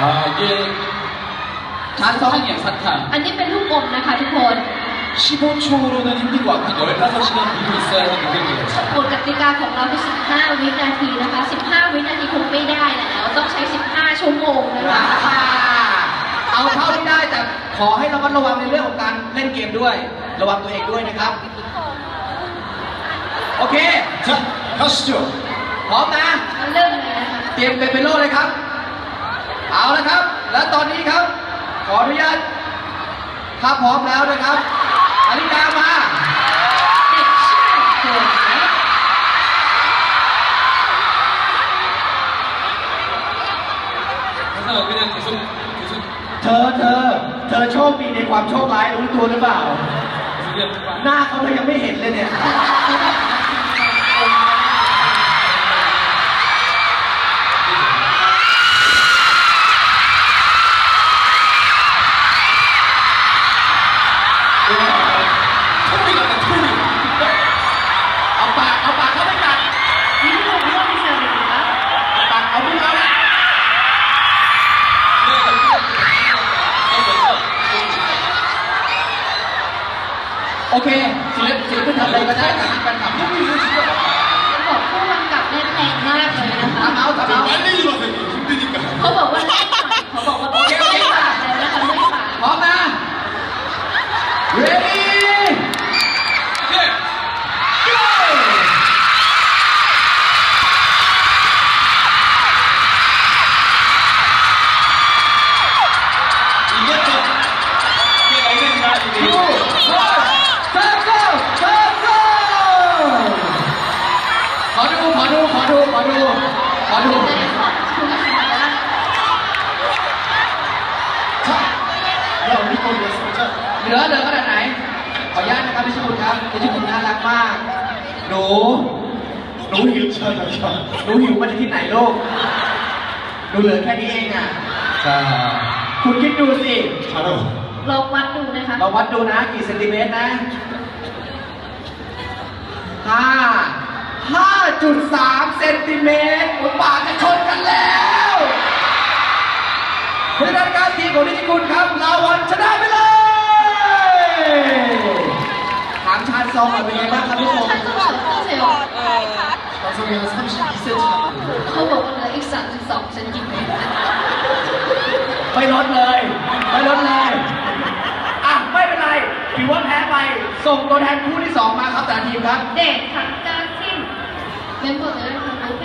이게 사탕이야 사탕. อันนี้เป็นลูกอมนะคะทุกคน 15초로는 힘든 것 같아. 15시간 밀고 있어야 하는 노력이에요. กฎกติกาของเราคือ15 วินาทีนะคะ15 วินาทีคงไม่ได้แล้วต้องใช้15 ชั่วโมงนะคะเอาเท่าที่ได้แต่ขอให้ระมัดระวังในเรื่องของการเล่นเกมด้วยระวังตัวเองด้วยนะครับโอเค 자, 가시죠. พร้อมนะเริ่มเลยนะคะเตรียมเป็นโลเลยครับเอาละครับและตอนนี้ครับขออนุญาตถ้าพร้อมแล้วนะครับนาฬิกามาเด็กชื่อเกิดไหม 항상 그냥 계속 เธอโชคดีในความโชคร้ายรู้ตัวหรือเปล่า 그냥 หน้าเขาเลยยังไม่เห็นเลยเนี่ยเอาปากเข้าไปกัดนี่ผมเลือกที่จะเป็นครับปากเอาไม่เอาละโอเคศิลปินทำอะไรก็ได้แต่แฟนคลับไม่มีเรื่องเชื่อบอกผู้กำกับเล่นแรงมากเลยนะคะทำเอา 빨리 일어나세요. 힘드니까. เขาบอกว่าเล่นปากเขาบอกว่าเล่นปากแล้วนะคะเล่นปากพร้อมนะ ready 네. go 이겼죠. 이게 알겠나? 이게. go go ขอดูในขอบคุณค่ะเหลือขนาดไหน ขออนุญาตนะครับพี่ชูนครับพี่ชูนน่ารักมาก หนูหิวมาจากที่ไหนลูกหนูเหลือแค่นี้เองอ่ะ 자, คุณคิดดูสิ 잘하고. ลองวัดดูนะคะเราวัดดูนะกี่เซนติเมตรนะ5.3 เซนติเมตรอุปาจะชนกันแล้วผู้จัดการทีมของนิติคุณครับลาวันชนะไปเลยถามชาญซองหน่อยเป็นไงบ้างครับพี่ชมท่านต้องสอนเซลล์ 방송에는 32cm. เขาบอกว่าเหลืออีก32 เซนติเมตรไม่ลดเลยอ่ะไม่เป็นไรถือว่าแพ้ไปส่งตัวแทนคู่ที่2มาครับแต่ละทีมครับเด็กค่ะการทีมเมมเบอร์เลยค่ะโอเค